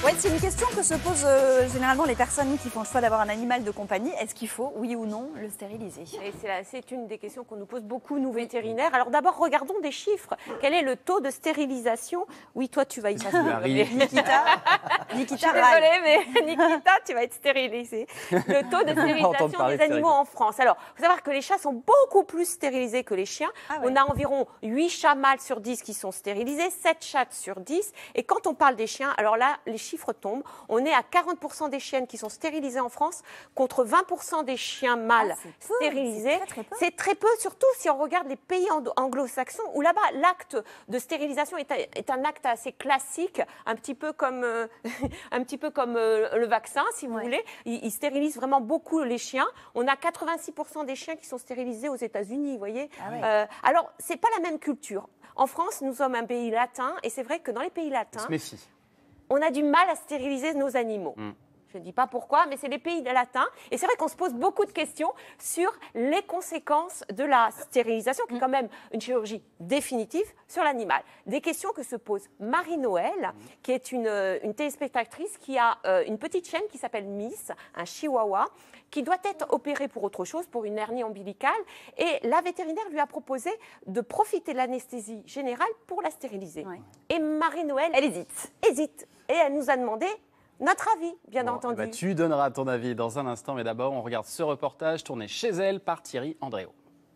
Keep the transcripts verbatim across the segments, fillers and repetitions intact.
Ouais, c'est une question que se posent euh, généralement les personnes qui font le choix d'avoir un animal de compagnie. Est-ce qu'il faut, oui ou non, le stériliser? C'est une des questions qu'on nous pose beaucoup, nous vétérinaires. Alors d'abord, regardons des chiffres. Quel est le taux de stérilisation? Oui, toi, tu vas y passer. Nikita, Nikita, je suis désolée, mais Nikita, tu vas être stérilisée. Le taux de stérilisation des animaux en France. Alors, il faut savoir que les chats sont beaucoup plus stérilisés que les chiens. Ah ouais. On a environ huit chats mâles sur dix qui sont stérilisés, sept chats sur dix. Et quand on parle des chiens, alors là, les chiffres tombent. On est à quarante pour cent des chiennes qui sont stérilisées en France contre vingt pour cent des chiens mâles ah, stérilisés. C'est très, très peu, surtout si on regarde les pays anglo-saxons où là-bas, l'acte de stérilisation est un, est un acte assez classique, un petit peu comme, euh, un petit peu comme euh, le vaccin, si vous ouais. voulez. Ils, ils stérilisent vraiment beaucoup les chiens. On a quatre-vingt-six pour cent des chiens qui sont stérilisés aux États-Unis, vous voyez. Ah ouais. euh, alors, c'est pas la même culture. En France, nous sommes un pays latin et c'est vrai que dans les pays latins, on a du mal à stériliser nos animaux. Mm. Je ne dis pas pourquoi, mais c'est les pays latins. Et c'est vrai qu'on se pose beaucoup de questions sur les conséquences de la stérilisation, qui est quand même une chirurgie définitive sur l'animal. Des questions que se pose Marie-Noël, qui est une, une téléspectatrice qui a euh, une petite chienne qui s'appelle Miss, un chihuahua, qui doit être opérée pour autre chose, pour une hernie ombilicale. Et la vétérinaire lui a proposé de profiter de l'anesthésie générale pour la stériliser. Ouais. Et Marie-Noël, elle hésite, hésite. Et elle nous a demandé notre avis, bien bon, entendu. Eh ben, tu donneras ton avis dans un instant, mais d'abord, on regarde ce reportage tourné chez elle par Thierry Andréau.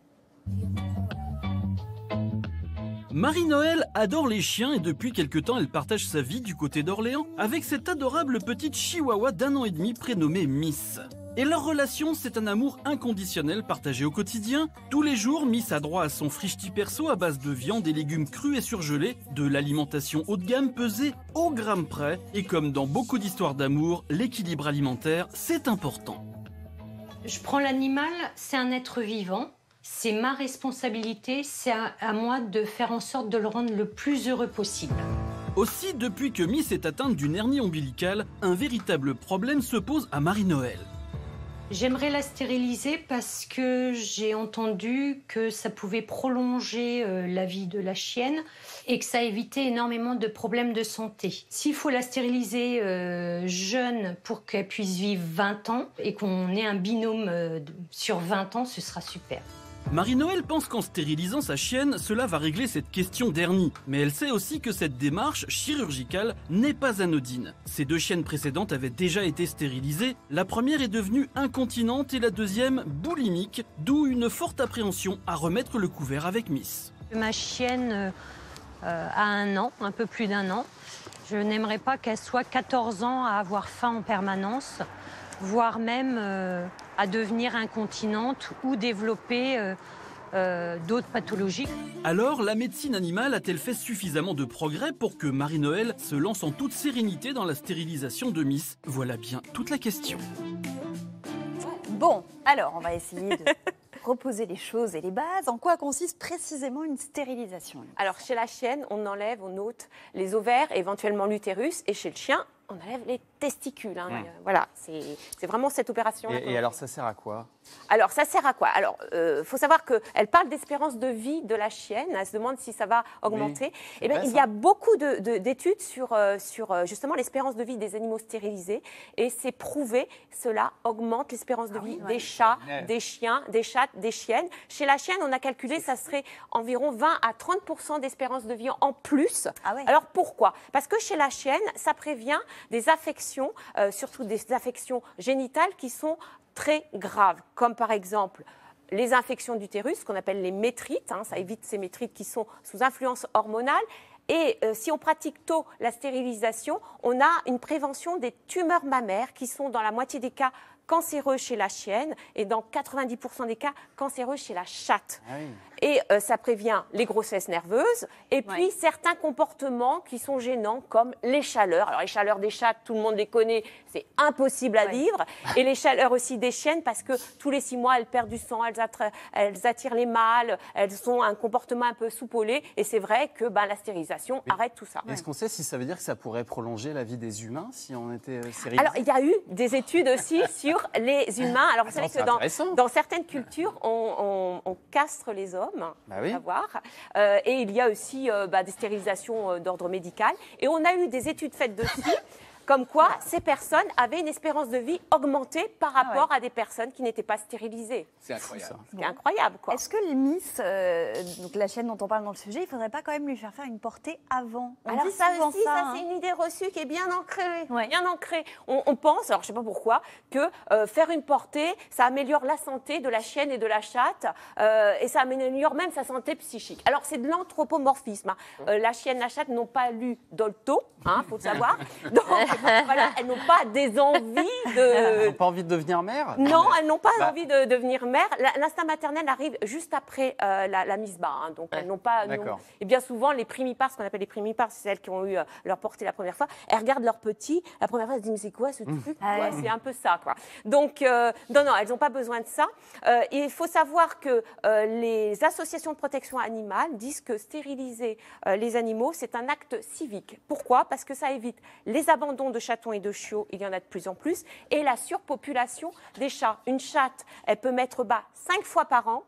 Marie-Noël adore les chiens et depuis quelque temps, elle partage sa vie du côté d'Orléans avec cette adorable petite chihuahua d'un an et demi prénommée Miss. Et leur relation, c'est un amour inconditionnel partagé au quotidien. Tous les jours, Miss a droit à son frichti perso à base de viande et légumes crus et surgelés, de l'alimentation haut de gamme pesée au gramme près. Et comme dans beaucoup d'histoires d'amour, l'équilibre alimentaire, c'est important. Je prends l'animal, c'est un être vivant. C'est ma responsabilité, c'est à, à moi de faire en sorte de le rendre le plus heureux possible. Aussi, depuis que Miss est atteinte d'une hernie ombilicale, un véritable problème se pose à Marie-Noël. J'aimerais la stériliser parce que j'ai entendu que ça pouvait prolonger euh, la vie de la chienne et que ça évitait énormément de problèmes de santé. S'il faut la stériliser euh, jeune pour qu'elle puisse vivre vingt ans et qu'on ait un binôme euh, sur vingt ans, ce sera super. Marie-Noël pense qu'en stérilisant sa chienne, cela va régler cette question d'hernie. Mais elle sait aussi que cette démarche chirurgicale n'est pas anodine. Ses deux chiennes précédentes avaient déjà été stérilisées. La première est devenue incontinente et la deuxième boulimique, d'où une forte appréhension à remettre le couvert avec Miss. Ma chienne euh, a un an, un peu plus d'un an. Je n'aimerais pas qu'elle soit quatorze ans à avoir faim en permanence, voire même euh, à devenir incontinente ou développer euh, euh, d'autres pathologies. Alors, la médecine animale a-t-elle fait suffisamment de progrès pour que Marie-Noël se lance en toute sérénité dans la stérilisation de Miss? Voilà bien toute la question. Bon, alors on va essayer de reposer les choses et les bases. En quoi consiste précisément une stérilisation? Alors, chez la chienne, on enlève, on ôte les ovaires, éventuellement l'utérus, et chez le chien, on enlève les testicules. Hein. Ouais. Voilà, c'est vraiment cette opération. Et, et alors, ça sert à quoi? Alors, ça sert à quoi? Alors, il euh, faut savoir qu'elle parle d'espérance de vie de la chienne. Elle se demande si ça va augmenter. Oui. Eh bien, il y a beaucoup d'études sur, euh, sur justement l'espérance de vie des animaux stérilisés. Et c'est prouvé, cela augmente l'espérance de ah vie oui, des ouais. chats, ouais. des chiens, des chattes, des chiennes. Chez la chienne, on a calculé, ça serait environ vingt à trente pour cent d'espérance de vie en plus. Ah ouais. Alors, pourquoi? Parce que chez la chienne, ça prévient des affections, euh, surtout des affections génitales qui sont très graves, comme par exemple les infections d'utérus, qu'on appelle les métrites, hein, ça évite ces métrites qui sont sous influence hormonale. Et euh, si on pratique tôt la stérilisation, on a une prévention des tumeurs mammaires qui sont dans la moitié des cas cancéreux chez la chienne et dans quatre-vingt-dix pour cent des cas cancéreux chez la chatte. Ah oui. Et euh, ça prévient les grossesses nerveuses et puis ouais. certains comportements qui sont gênants comme les chaleurs. Alors les chaleurs des chattes, tout le monde les connaît, c'est impossible à ouais. vivre. Et les chaleurs aussi des chiennes parce que tous les six mois, elles perdent du sang, elles, attirent, elles attirent les mâles, elles ont un comportement un peu soupolé et c'est vrai que ben, la stérilisation Mais arrête tout ça. Est-ce qu'on sait si ça veut dire que ça pourrait prolonger la vie des humains si on était stérilisé? Alors il y a eu des études aussi sur les humains. Alors, vous savez que dans, dans certaines cultures, on, on, on castre les hommes, bah oui. savoir. Euh, et il y a aussi euh, bah, des stérilisations euh, d'ordre médical. Et on a eu des études faites dessus. Comme quoi, ces personnes avaient une espérance de vie augmentée par rapport ah ouais. à des personnes qui n'étaient pas stérilisées. C'est incroyable. C'est bon. incroyable, quoi. Est-ce que les Miss, euh, donc la chaîne dont on parle dans le sujet, il ne faudrait pas quand même lui faire faire une portée avant? On Alors dit ça souvent aussi, ça, ça, hein. c'est une idée reçue qui est bien ancrée. Ouais. Bien ancrée. On, on pense, alors je ne sais pas pourquoi, que euh, faire une portée, ça améliore la santé de la chienne et de la chatte, euh, et ça améliore même sa santé psychique. Alors c'est de l'anthropomorphisme. Hein. Euh, la chienne, la chatte n'ont pas lu Dolto, il hein, faut le savoir. Donc voilà, elles n'ont pas des envies de... Elles n'ont pas envie de devenir mère? Non, elles n'ont pas bah. envie de devenir mère. L'instinct maternel arrive juste après euh, la, la mise bas. Hein. Donc elles n'ont pas... D'accord. Et bien souvent, les primipares, ce qu'on appelle les primipares, c'est celles qui ont eu euh, leur portée la première fois, elles regardent leur petit, la première fois, elles se disent mais c'est quoi ce truc Ah quoi ouais. C'est un peu ça, quoi. Donc, euh, non, non, elles n'ont pas besoin de ça. Euh, et il faut savoir que euh, les associations de protection animale disent que stériliser euh, les animaux, c'est un acte civique. Pourquoi? Parce que ça évite les abandons de chatons et de chiots, il y en a de plus en plus, et la surpopulation des chats. Une chatte, elle peut mettre bas cinq fois par an,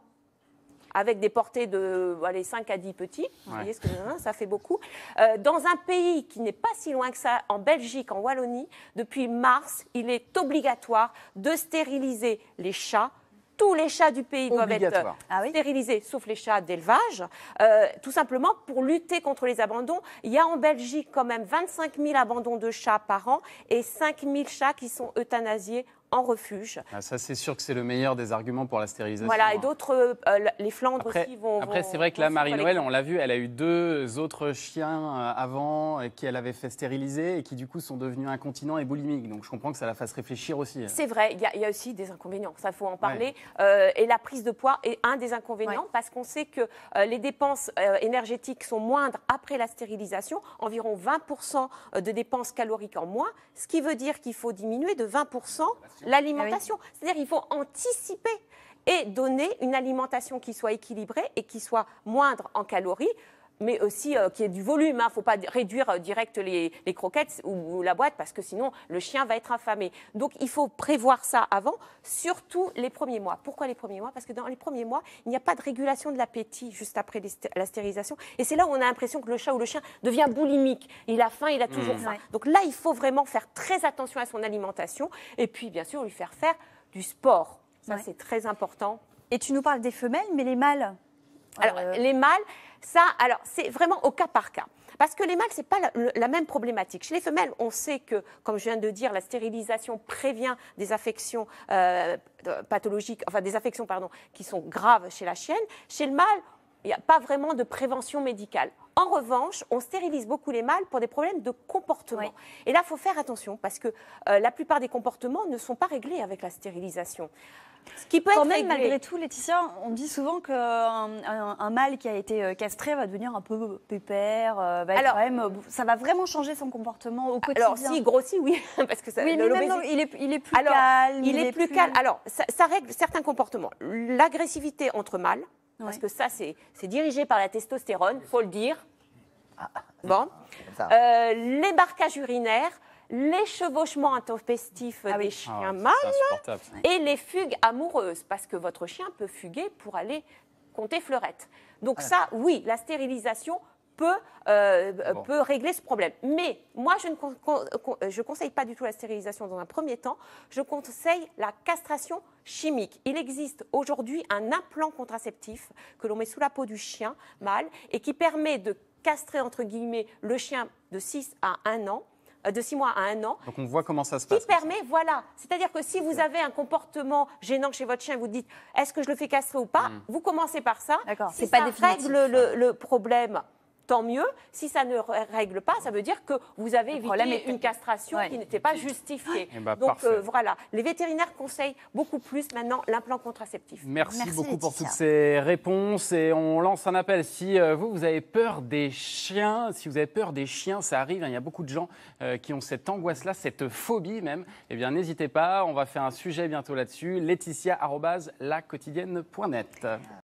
avec des portées de allez, cinq à dix petits, vous Ouais. voyez ce que ça fait beaucoup. Euh, dans un pays qui n'est pas si loin que ça, en Belgique, en Wallonie, depuis mars, il est obligatoire de stériliser les chats. Tous les chats du pays doivent être Obligatoire. Ah oui. stérilisés, sauf les chats d'élevage, euh, tout simplement pour lutter contre les abandons. Il y a en Belgique quand même vingt-cinq mille abandons de chats par an et cinq mille chats qui sont euthanasiés en refuge. Ah, ça, c'est sûr que c'est le meilleur des arguments pour la stérilisation. Voilà, et hein. d'autres, euh, les Flandres Après, aussi vont... après vont- c'est vrai que vont là, suivre Marie-Noël, les- on l'a vu, elle a eu deux autres chiens euh, avant euh, qui elle avait fait stériliser et qui du coup sont devenus incontinents et boulimiques. Donc je comprends que ça la fasse réfléchir aussi. C'est vrai, il y, a- il y a aussi des inconvénients, ça faut en parler. Euh, et la prise de poids est un des inconvénients Ouais. parce qu'on sait que euh, les dépenses euh, énergétiques sont moindres après la stérilisation, environ vingt pour cent de dépenses caloriques en moins, ce qui veut dire qu'il faut diminuer de vingt pour cent l'alimentation. C'est-à-dire qu'il faut anticiper et donner une alimentation qui soit équilibrée et qui soit moindre en calories, mais aussi euh, qui ait du volume. Il ne faut pas réduire euh, direct les, les croquettes ou, ou la boîte parce que sinon le chien va être affamé. Donc il faut prévoir ça avant, surtout les premiers mois. Pourquoi les premiers mois? Parce que dans les premiers mois, il n'y a pas de régulation de l'appétit juste après les st- la stérilisation. Et c'est là où on a l'impression que le chat ou le chien devient boulimique. Il a faim, il a toujours Mmh. faim. Ouais. Donc là, il faut vraiment faire très attention à son alimentation et puis bien sûr lui faire faire du sport. Ça, Ouais. c'est très important. Et tu nous parles des femelles, mais les mâles? Alors, Euh, les mâles, ça, alors, c'est vraiment au cas par cas. Parce que les mâles, ce n'est pas la, la même problématique. Chez les femelles, on sait que, comme je viens de dire, la stérilisation prévient des affections euh, pathologiques, enfin des affections, pardon, qui sont graves chez la chienne. Chez le mâle, il n'y a pas vraiment de prévention médicale. En revanche, on stérilise beaucoup les mâles pour des problèmes de comportement. Oui. Et là, il faut faire attention parce que euh, la plupart des comportements ne sont pas réglés avec la stérilisation. Ce qui peut Quand être même, réglé... malgré tout, Laetitia, on dit souvent qu'un un, un mâle qui a été euh, castré va devenir un peu pépère, euh, va être Alors- quand même, euh, ça va vraiment changer son comportement au quotidien. Alors, s'il grossit, oui, parce que ça, oui, mais même, l'obésité- non, il est, il est plus Alors, calme. il, est, plus calme. Alors, ça, ça règle certains comportements. L'agressivité entre mâles, parce Ouais. que ça, c'est c'est dirigé par la testostérone, faut le dire. Bon. ça. Euh, les marquages urinaires, les chevauchements intempestifs Ah oui. des chiens Ah, mâles c'est insupportable. ça. et les fugues amoureuses, parce que votre chien peut fuguer pour aller compter fleurette. Donc ça, oui, la stérilisation peut, euh, Bon. peut régler ce problème. Mais moi, je ne con- con- con- je conseille pas du tout la stérilisation dans un premier temps. Je conseille la castration chimique. Il existe aujourd'hui un implant contraceptif que l'on met sous la peau du chien mâle et qui permet de castrer, entre guillemets, le chien de six à un an, euh, de six mois à un an, Donc on voit comment ça se qui passe. permet, voilà, c'est-à-dire que si vous avez un comportement gênant chez votre chien, vous dites est-ce que je le fais castrer ou pas, vous commencez par ça. D'accord, Si c'est pas ça définitif. règle le, le problème, tant mieux. Si ça ne règle pas, ça veut dire que vous avez évité problème est- une castration Ouais. qui n'était pas justifiée. Eh ben, Donc parfait. euh, voilà, les vétérinaires conseillent beaucoup plus maintenant l'implant contraceptif. Merci, Merci, beaucoup pour Laetitia. toutes ces réponses et on lance un appel. Si euh, vous, vous avez peur des chiens, si vous avez peur des chiens, ça arrive, hein, il y a beaucoup de gens euh, qui ont cette angoisse-là, cette phobie même, eh bien n'hésitez pas, on va faire un sujet bientôt là-dessus, laetitia arobase la quotidienne point net.